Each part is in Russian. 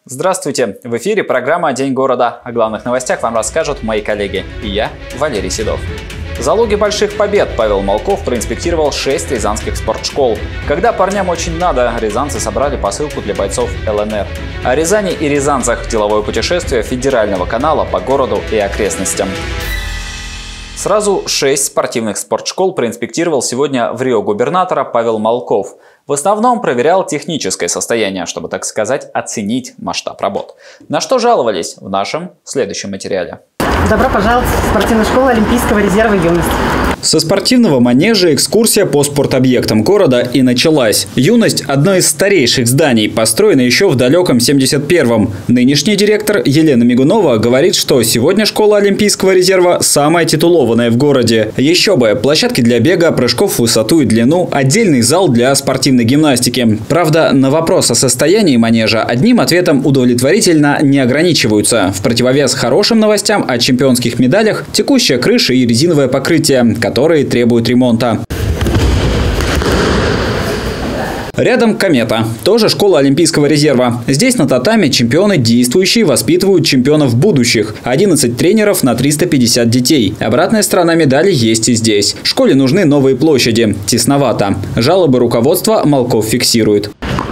Здравствуйте! В эфире программа «День города». О главных новостях вам расскажут мои коллеги и я, Валерий Седов. Залоги больших побед Павел Малков проинспектировал 6 рязанских спортшкол. Когда парням очень надо, рязанцы собрали посылку для бойцов ЛНР. О Рязани и рязанцах деловое путешествие федерального канала по городу и окрестностям. Сразу 6 спортивных спортшкол проинспектировал сегодня в Рио губернатора Павел Малков. В основном проверял техническое состояние, чтобы, так сказать, оценить масштаб работ. На что жаловались в нашем следующем материале. Добро пожаловать в спортивную школу Олимпийского резерва «Юность». Со спортивного манежа экскурсия по спортобъектам города и началась. «Юность» – одно из старейших зданий, построено еще в далеком 71-м. Нынешний директор Елена Мигунова говорит, что сегодня школа Олимпийского резерва самая титулованная в городе. Еще бы, площадки для бега, прыжков в высоту и длину, отдельный зал для спортивной гимнастики. Правда, на вопрос о состоянии манежа одним ответом удовлетворительно не ограничиваются. В противовес хорошим новостям о чемпионских медалях – текущая крыша и резиновое покрытие, которые требуют ремонта. Рядом «Комета», тоже школа Олимпийского резерва. Здесь на татами чемпионы действующие воспитывают чемпионов будущих. 11 тренеров на 350 детей. Обратная сторона медали есть и здесь. Школе нужны новые площади. Тесновато. Жалобы руководства Малков фиксирует.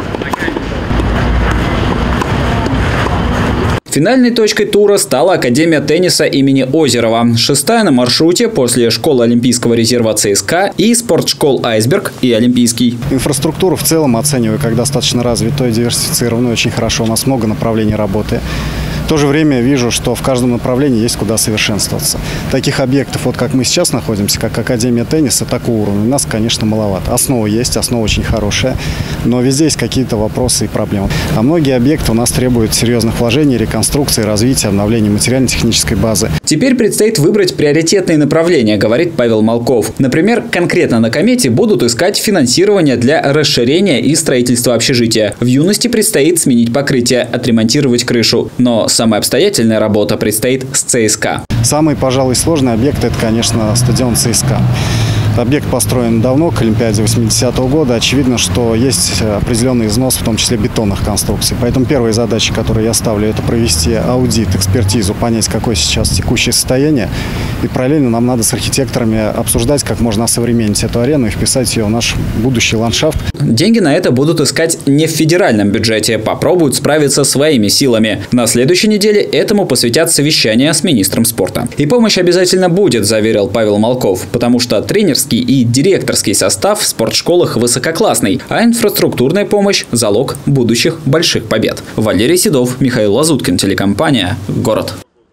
Финальной точкой тура стала Академия тенниса имени Озерова. 6-я на маршруте после школы Олимпийского резерва ЦСКА и спортшкол «Айсберг» и «Олимпийский». Инфраструктуру в целом оцениваю как достаточно развитую, диверсифицированную, очень хорошо. У нас много направлений работы. В то же время вижу, что в каждом направлении есть куда совершенствоваться. Таких объектов, вот как мы сейчас находимся, как Академия тенниса, такого уровня, у нас, конечно, маловато. Основа есть, основа очень хорошая, но везде есть какие-то вопросы и проблемы. А многие объекты у нас требуют серьезных вложений, реконструкции, развития, обновления материально-технической базы. Теперь предстоит выбрать приоритетные направления, говорит Павел Малков. Например, конкретно на «Комете» будут искать финансирование для расширения и строительства общежития. В «Юности» предстоит сменить покрытие, отремонтировать крышу. Но самая обстоятельная работа предстоит с ЦСКА. Самый, пожалуй, сложный объект – это, конечно, стадион ЦСКА. Объект построен давно, к Олимпиаде 80-го года. Очевидно, что есть определенный износ, в том числе бетонных конструкций. Поэтому первая задача, которую я ставлю, это провести аудит, экспертизу, понять, какое сейчас текущее состояние. И параллельно нам надо с архитекторами обсуждать, как можно осовременить эту арену и вписать ее в наш будущий ландшафт. Деньги на это будут искать не в федеральном бюджете, попробуют справиться своими силами. На следующей неделе этому посвятят совещание с министром спорта. И помощь обязательно будет, заверил Павел Малков, потому что тренерский и директорский состав в спортшколах высококлассный, а инфраструктурная помощь – залог будущих больших побед. Валерий Седов, Михаил Лазуткин, телекомпания «Город».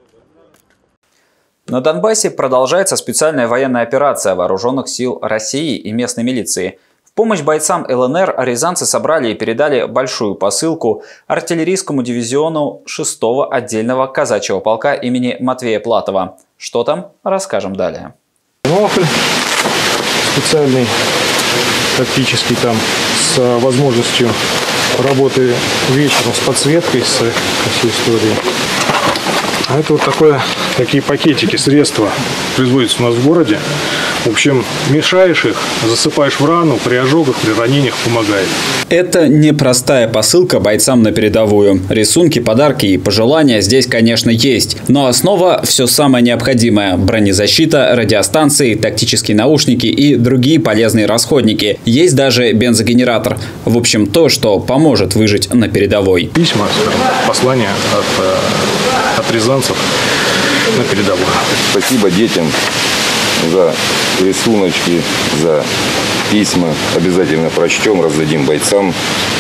На Донбассе продолжается специальная военная операция вооруженных сил России и местной милиции. В помощь бойцам ЛНР рязанцы собрали и передали большую посылку артиллерийскому дивизиону 6-го отдельного казачьего полка имени Матвея Платова. Что там, расскажем далее. Монокль специальный, тактический, там, с возможностью работы вечером с подсветкой, с всей историей. А это вот такие пакетики, средства производятся у нас в городе. В общем, мешаешь их, засыпаешь в рану, при ожогах, при ранениях помогает. Это непростая посылка бойцам на передовую. Рисунки, подарки и пожелания здесь, конечно, есть. Но основа – все самое необходимое. Бронезащита, радиостанции, тактические наушники и другие полезные расходники. Есть даже бензогенератор. В общем, то, что поможет выжить на передовой. Письма, послания от рязанцев на передовую. Спасибо детям за рисуночки, за письма. Обязательно прочтем, раздадим бойцам.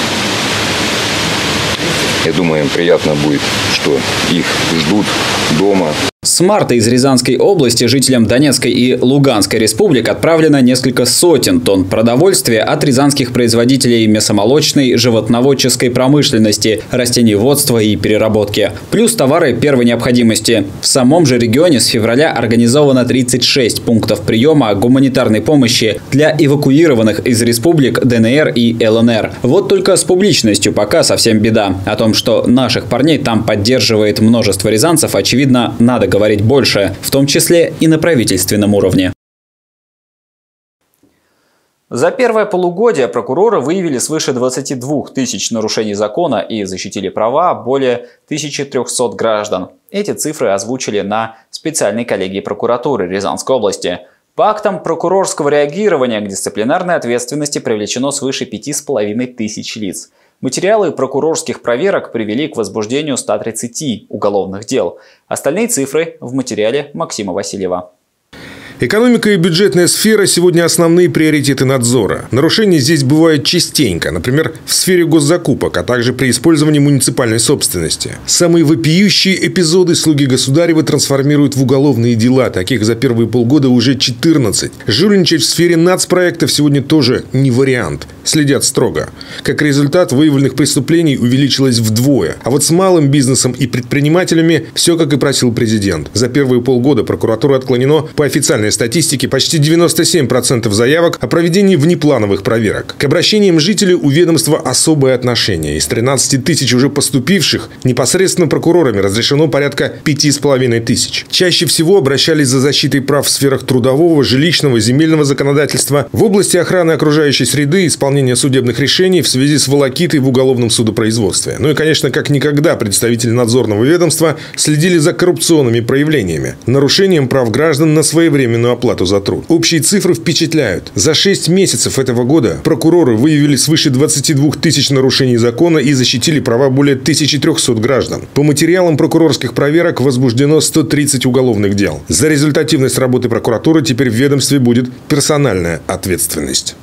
Я думаю, им приятно будет, что их ждут дома. С марта из Рязанской области жителям Донецкой и Луганской республик отправлено несколько сотен тонн продовольствия от рязанских производителей мясомолочной, животноводческой промышленности, растениеводства и переработки. Плюс товары первой необходимости. В самом же регионе с февраля организовано 36 пунктов приема гуманитарной помощи для эвакуированных из республик ДНР и ЛНР. Вот только с публичностью пока совсем беда. О том, что наших парней там поддерживает множество рязанцев, очевидно, надо говорить больше, в том числе и на правительственном уровне. За первое полугодие прокуроры выявили свыше 22 тысяч нарушений закона и защитили права более 1300 граждан. Эти цифры озвучили на специальной коллегии прокуратуры Рязанской области. По актам прокурорского реагирования к дисциплинарной ответственности привлечено свыше 5500 лиц. Материалы прокурорских проверок привели к возбуждению 130 уголовных дел. Остальные цифры в материале Максима Васильева. Экономика и бюджетная сфера – сегодня основные приоритеты надзора. Нарушения здесь бывают частенько, например, в сфере госзакупок, а также при использовании муниципальной собственности. Самые вопиющие эпизоды слуги государевы трансформируют в уголовные дела. Таких за первые полгода уже 14. Жульничать в сфере нацпроектов сегодня тоже не вариант. Следят строго. Как результат, выявленных преступлений увеличилось вдвое. А вот с малым бизнесом и предпринимателями все, как и просил президент. За первые полгода прокуратура отклонено по официальной статистике почти 97% заявок о проведении внеплановых проверок. К обращениям жителей у ведомства особое отношение. Из 13 тысяч уже поступивших непосредственно прокурорами разрешено порядка 5500. Чаще всего обращались за защитой прав в сферах трудового, жилищного, земельного законодательства, в области охраны окружающей среды, исполнения судебных решений в связи с волокитой в уголовном судопроизводстве. Ну и, конечно, как никогда представители надзорного ведомства следили за коррупционными проявлениями, нарушением прав граждан на своевременную оплату за труд. Общие цифры впечатляют. За 6 месяцев этого года прокуроры выявили свыше 22 тысяч нарушений закона и защитили права более 1300 граждан. По материалам прокурорских проверок возбуждено 130 уголовных дел. За результативность работы прокуратуры теперь в ведомстве будет персональная ответственность.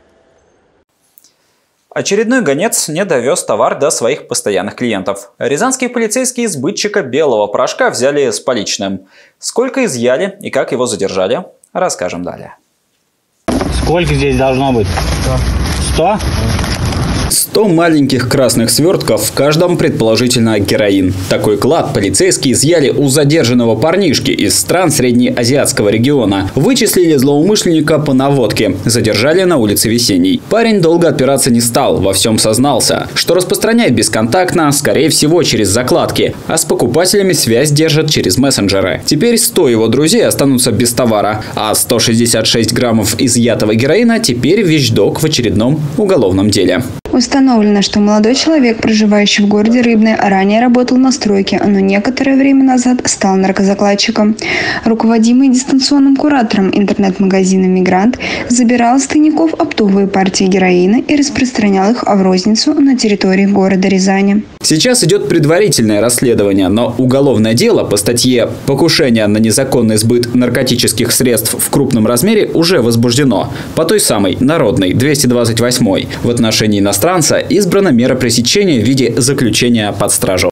Очередной гонец не довез товар до своих постоянных клиентов. Рязанские полицейские сбытчика белого порошка взяли с поличным. Сколько изъяли и как его задержали, расскажем далее. Сколько здесь должно быть? 100? 100 маленьких красных свертков, в каждом предположительно героин. Такой клад полицейские изъяли у задержанного парнишки из стран среднеазиатского региона. Вычислили злоумышленника по наводке. Задержали на улице Весенней. Парень долго отпираться не стал, во всем сознался. Что распространяет бесконтактно, скорее всего, через закладки. А с покупателями связь держит через мессенджеры. Теперь 100 его друзей останутся без товара. А 166 граммов изъятого героина теперь вещдок в очередном уголовном деле. Установлено, что молодой человек, проживающий в городе Рыбное, ранее работал на стройке, но некоторое время назад стал наркозакладчиком. Руководимый дистанционным куратором интернет-магазина «Мигрант» забирал с тайников оптовые партии героина и распространял их в розницу на территории города Рязани. Сейчас идет предварительное расследование, но уголовное дело по статье «Покушение на незаконный сбыт наркотических средств в крупном размере» уже возбуждено. По той самой народной 228 в отношении иностранца избрана мера пресечения в виде заключения под стражу.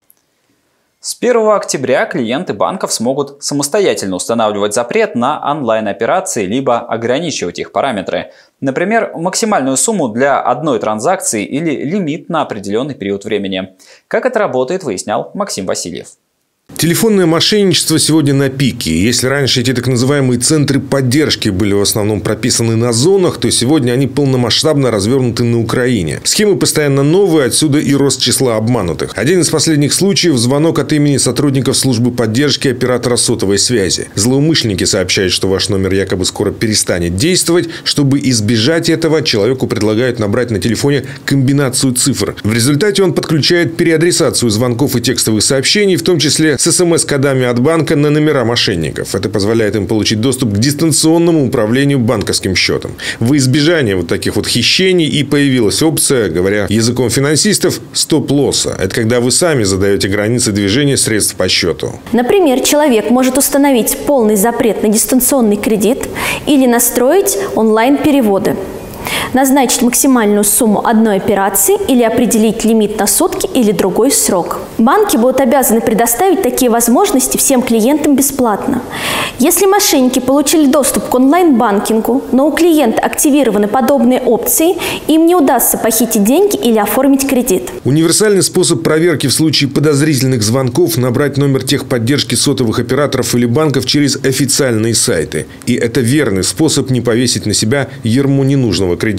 С 1 октября клиенты банков смогут самостоятельно устанавливать запрет на онлайн-операции либо ограничивать их параметры. Например, максимальную сумму для одной транзакции или лимит на определенный период времени. Как это работает, выяснял Максим Васильев. Телефонное мошенничество сегодня на пике. Если раньше эти так называемые центры поддержки были в основном прописаны на зонах, то сегодня они полномасштабно развернуты на Украине. Схемы постоянно новые, отсюда и рост числа обманутых. Один из последних случаев – звонок от имени сотрудников службы поддержки оператора сотовой связи. Злоумышленники сообщают, что ваш номер якобы скоро перестанет действовать. Чтобы избежать этого, человеку предлагают набрать на телефоне комбинацию цифр. В результате он подключает переадресацию звонков и текстовых сообщений, в том числе с СМС-кодами от банка на номера мошенников. Это позволяет им получить доступ к дистанционному управлению банковским счетом. Во избежание вот таких вот хищений и появилась опция, говоря языком финансистов, стоп-лосса. Это когда вы сами задаете границы движения средств по счету. Например, человек может установить полный запрет на дистанционный кредит или настроить онлайн-переводы, назначить максимальную сумму одной операции или определить лимит на сутки или другой срок. Банки будут обязаны предоставить такие возможности всем клиентам бесплатно. Если мошенники получили доступ к онлайн-банкингу, но у клиента активированы подобные опции, им не удастся похитить деньги или оформить кредит. Универсальный способ проверки в случае подозрительных звонков – набрать номер техподдержки сотовых операторов или банков через официальные сайты. И это верный способ не повесить на себя ярмо ненужного кредита.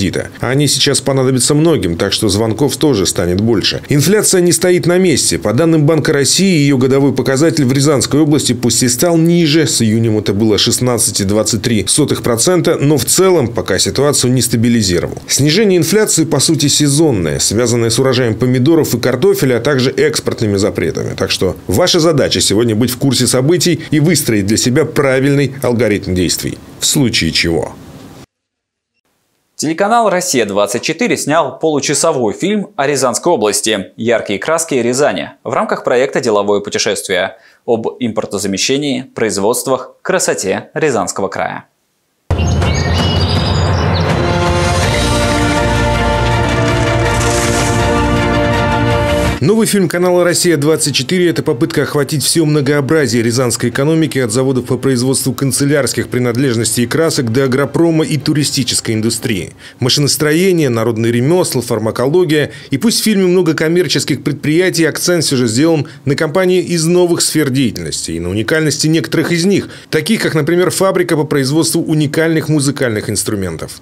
кредита. А они сейчас понадобятся многим, так что звонков тоже станет больше. Инфляция не стоит на месте. По данным Банка России, ее годовой показатель в Рязанской области пусть и стал ниже, с июнем это было 16,23%, но в целом пока ситуацию не стабилизировал. Снижение инфляции по сути сезонное, связанное с урожаем помидоров и картофеля, а также экспортными запретами. Так что ваша задача сегодня быть в курсе событий и выстроить для себя правильный алгоритм действий. В случае чего. Телеканал «Россия-24» снял получасовой фильм о Рязанской области «Яркие краски Рязани» в рамках проекта «Деловое путешествие» об импортозамещении, производствах, красоте Рязанского края. Новый фильм канала «Россия-24» – это попытка охватить все многообразие рязанской экономики от заводов по производству канцелярских принадлежностей и красок до агропрома и туристической индустрии. Машиностроение, народные ремесла, фармакология. И пусть в фильме много коммерческих предприятий, акцент все же сделан на компании из новых сфер деятельности и на уникальности некоторых из них, таких как, например, фабрика по производству уникальных музыкальных инструментов.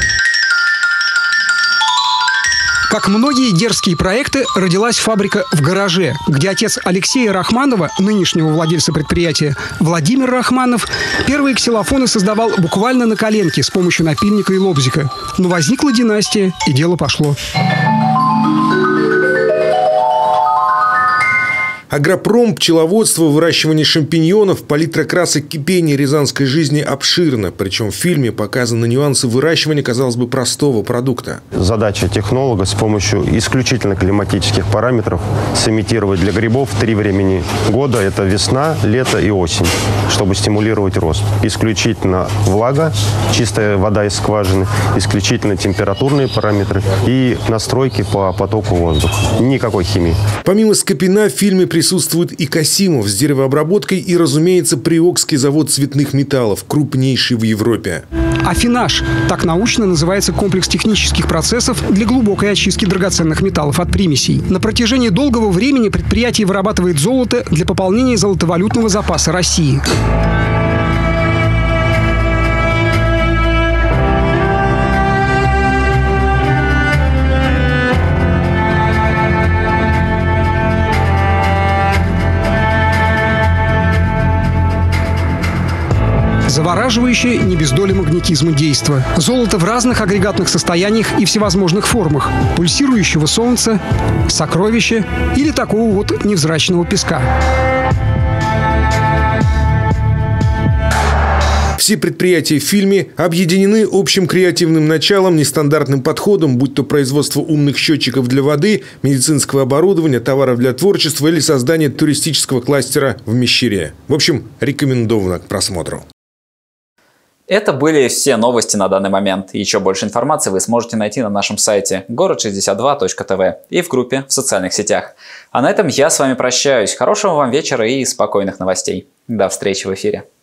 Как многие дерзкие проекты, родилась фабрика в гараже, где отец Алексея Рахманова, нынешнего владельца предприятия, Владимир Рахманов, первые ксилофоны создавал буквально на коленке с помощью напильника и лобзика. Но возникла династия, и дело пошло. Агропром, пчеловодство, выращивание шампиньонов, палитра красок, кипение рязанской жизни обширна. Причем в фильме показаны нюансы выращивания, казалось бы, простого продукта. Задача технолога с помощью исключительно климатических параметров сымитировать для грибов 3 времени года. Это весна, лето и осень, чтобы стимулировать рост. Исключительно влага, чистая вода из скважины, исключительно температурные параметры и настройки по потоку воздуха. Никакой химии. Помимо Скопина в фильме присутствует и Касимов с деревообработкой и, разумеется, Приокский завод цветных металлов, крупнейший в Европе. Афинаж – так научно называется комплекс технических процессов для глубокой очистки драгоценных металлов от примесей. На протяжении долгого времени предприятие вырабатывает золото для пополнения золотовалютного запаса России. Завораживающее не без доли магнетизма действо. Золото в разных агрегатных состояниях и всевозможных формах. Пульсирующего солнца, сокровища или такого вот невзрачного песка. Все предприятия в фильме объединены общим креативным началом, нестандартным подходом, будь то производство умных счетчиков для воды, медицинского оборудования, товаров для творчества или создание туристического кластера в Мещере. В общем, рекомендовано к просмотру. Это были все новости на данный момент. Еще больше информации вы сможете найти на нашем сайте город62.тв и в группе в социальных сетях. А на этом я с вами прощаюсь. Хорошего вам вечера и спокойных новостей. До встречи в эфире.